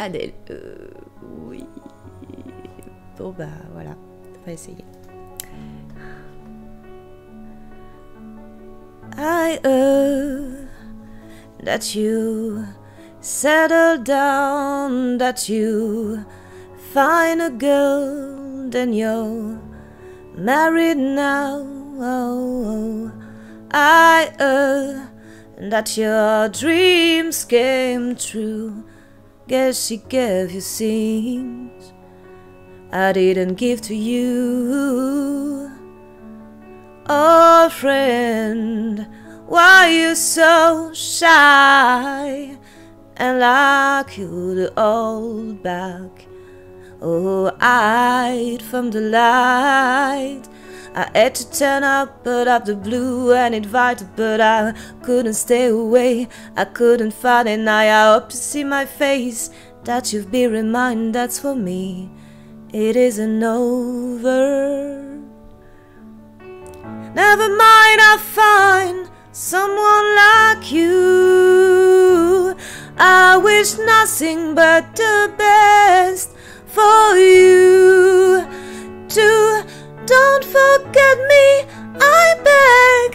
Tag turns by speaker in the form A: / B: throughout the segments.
A: Adèle. Oui. Bon bah voilà, on va essayer. I heard that you settled down, that you find a girl, then you're married now. Oh, I heard that your dreams came true. Guess she gave you things I didn't give to you. Oh friend, why you so shy and like you to hold back? Oh, hide from the light. I had to turn up, put up the blue and invite, but I couldn't stay away. I couldn't find it. Now I hope to see my face, that you've been reminded that's for me. It isn't over. Never mind, I'll find someone like you. I wish nothing but the best for you. Don't forget me, I beg.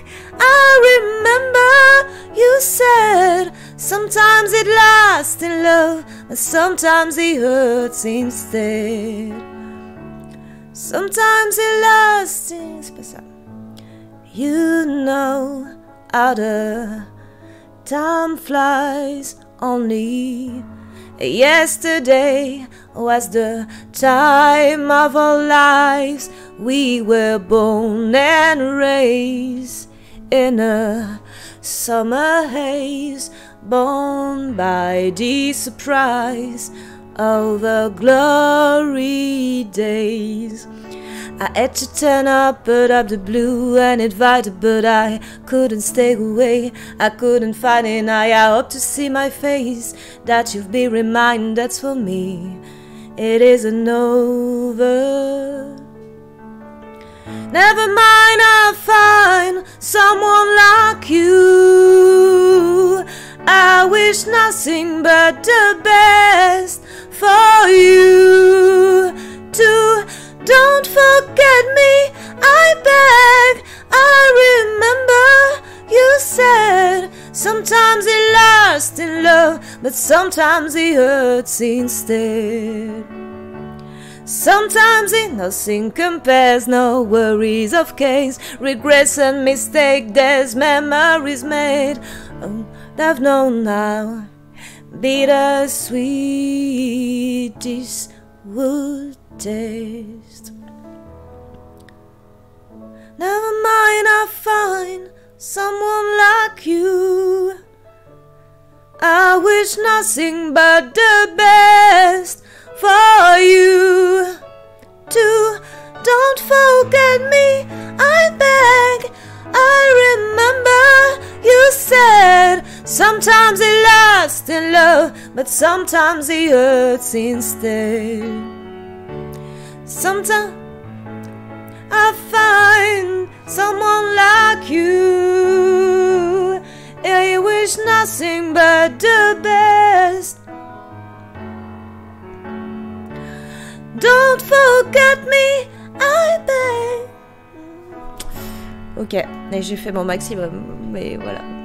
A: I remember you said sometimes it lasts in love, but sometimes it hurts instead. Sometimes it lasts in... C'est pas ça. You know how the time flies. Only yesterday was the time of our lives. We were born and raised in a summer haze, born by the surprise of the glory days. I had to turn up, put up the blue and invite, but I couldn't stay away. I couldn't find it. I hope to see my face, that you've been reminded that's for me. It isn't over. Never mind, I'll find someone like you. I wish nothing but the best for you. Don't forget me, I beg. I remember you said sometimes it lasts in love, but sometimes it hurts instead. Sometimes it nothing compares, no worries of case, regrets and mistakes, there's memories made. Oh, I've known now, bittersweet this would taste. Never mind, I'll find someone like you. I wish nothing but the best for you. Don't forget me, I beg. I remember you said sometimes it lasts in love, but sometimes it hurts instead. Sometimes I find someone like you. I wish nothing but the best. Don't forget me, I beg. Ok, et j'ai fait mon maximum, mais voilà.